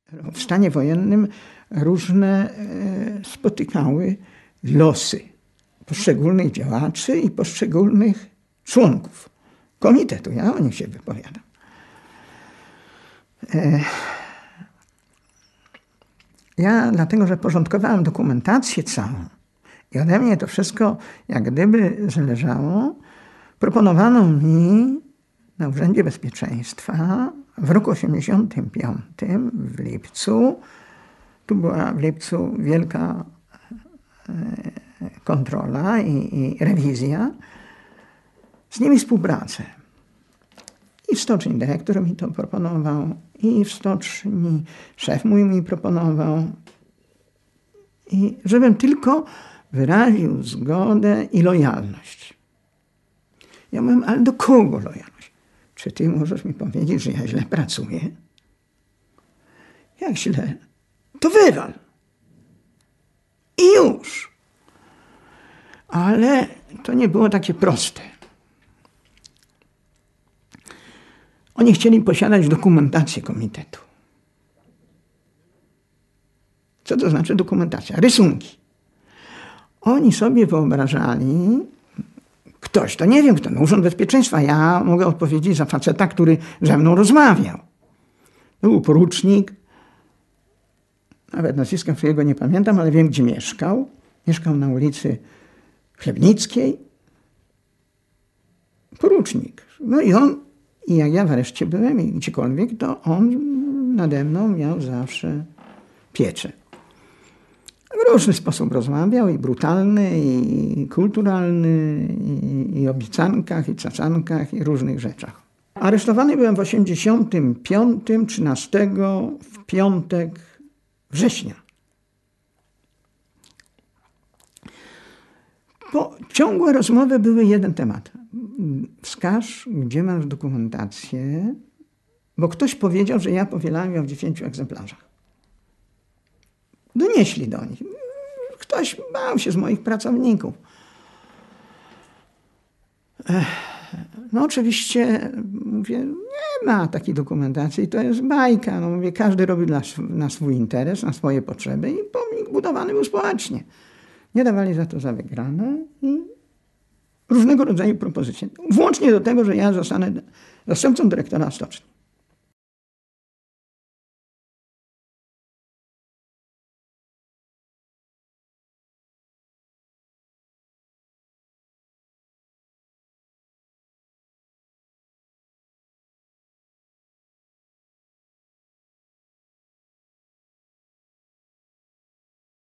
W stanie wojennym różne spotykały losy poszczególnych działaczy i poszczególnych członków komitetu. Ja o nich się wypowiadam. Ja dlatego, że porządkowałem dokumentację całą i ode mnie to wszystko jak gdyby zależało, proponowano mi na Urzędzie Bezpieczeństwa w roku 1985 w lipcu, tu była w lipcu wielka kontrola i rewizja, z nimi współpracę. I w stoczni dyrektor mi to proponował, i w stoczni szef mój mi proponował. I żebym tylko wyraził zgodę i lojalność. Ja mówię, ale do kogo lojalność? Czy ty możesz mi powiedzieć, że ja źle pracuję? Jak źle? To wywal. I już. Ale to nie było takie proste. Oni chcieli posiadać dokumentację komitetu. Co to znaczy dokumentacja? Rysunki. Oni sobie wyobrażali, ktoś, to nie wiem kto, no Urząd Bezpieczeństwa, ja mogę odpowiedzieć za faceta, który ze mną rozmawiał. To był porucznik, nawet nazwiska swojego nie pamiętam, ale wiem gdzie mieszkał. Mieszkał na ulicy Chlebnickiej. Porucznik. No i on, i jak ja w areszcie byłem i gdziekolwiek, to on nade mną miał zawsze pieczę. W różny sposób rozmawiał, i brutalny, i kulturalny, i o obiecankach, i cacankach, i różnych rzeczach. Aresztowany byłem w 1985, 13, w piątek września. Ciągłe rozmowy były jeden temat. Wskaż, gdzie masz dokumentację, bo ktoś powiedział, że ja powielałem ją w 10 egzemplarzach. Donieśli do nich. Ktoś bał się z moich pracowników. No oczywiście, mówię, nie ma takiej dokumentacji, to jest bajka. No mówię, każdy robi na swój interes, na swoje potrzeby i pomnik budowany był społecznie. Nie dawali za to za wygrane i różnego rodzaju propozycje. Włącznie do tego, że ja zostanę zastępcą dyrektora stoczni.